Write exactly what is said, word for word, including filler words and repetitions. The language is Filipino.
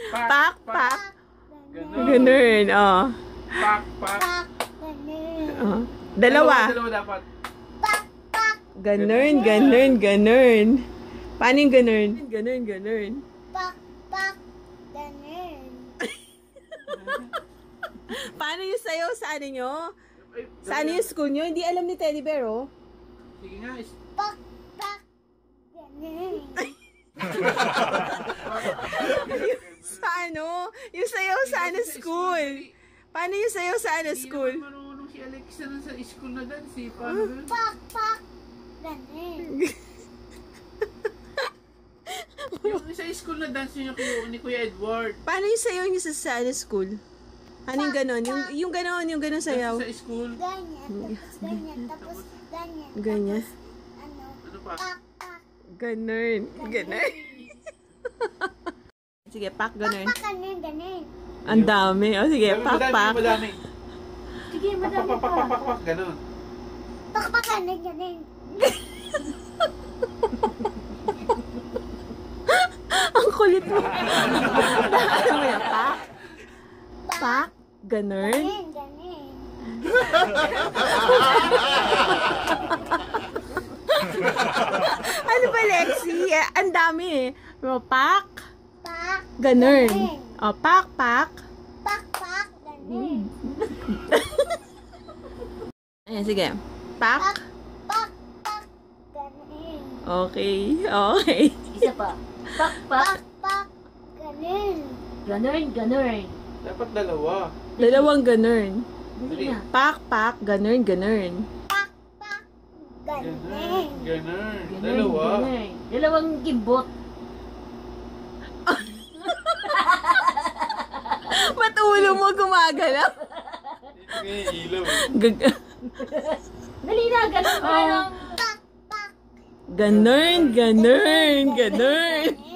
Pak, pak. Ganern, oh. Pak, pak. Oh. Dalawa. Dalawa dapat. Ganern, ganern, ganern. Paano yung ganern? Ganern, ganern. Pak, pak, ganern. Paano yung sayo sa ano nyo? Sa ano yung school nyo? Hindi alam ni Teddy Bear, oh. Sige nga. Pak, pak, ganern. Sa ano? Yung sayo sa ano school? Paano yung sayo sa ano school? Hindi naman marunong si Alexa na sa school na dance eh. Paano? Pak, pak, ganern. Yung sa school na dance yun yung ni Kuya Edward. Paano yung sayo nyo sa, sa ano school? Ano yung ganon? Yung, yung ganon, yung ganon sayaw? Sa school. Ganyan, tapos ganyan, tapos ganyan. Ganyan. Tapos, ano, Ano pa? pak, pak. Ganern. Ganern. Sige, pak, ganern. Pak, ganern, ganern. Ang dami. O sige, pak, pak. Madami. Sige, Pak, madami pak, pak, pak, pak, pak, ganun. Pak, pak, ganern, ganern. Ang kulit mo. Alam mo yan, pak? Pak, ganern. Ganern, ganern. Ano ba, Lexie? Eh, ang dami eh. O, pak, Pak, ganern. O, pak, pak. pak, pak, ganern. Ayan, sige. Pak. Pak, pak, pak, ganern. Okay, okay. Isa pa. Pak, pak. Pak, pak, ganern. Ganern, ganern. Dapat dalawa. Dalawang ganern. Dali na. Pak, pak, ganern, ganern. Pak, pak, Ganun. ganern. Ganun. Ganern, Dalawa. ganern. Dalawang gimbot. Ba't ulo mo gumagalaw? Ito nga yung ilaw. Gag- Dali na, ganun pa lang. Pak, pak, ganern, ganern, ganern.